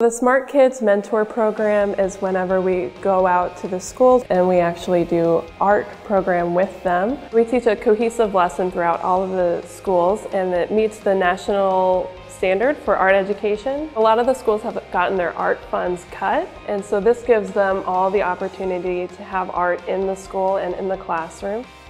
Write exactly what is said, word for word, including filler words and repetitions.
The SMART Kids Mentor Program is whenever we go out to the schools and we actually do art program with them. We teach a cohesive lesson throughout all of the schools, and it meets the national standard for art education. A lot of the schools have gotten their art funds cut, and so this gives them all the opportunity to have art in the school and in the classroom.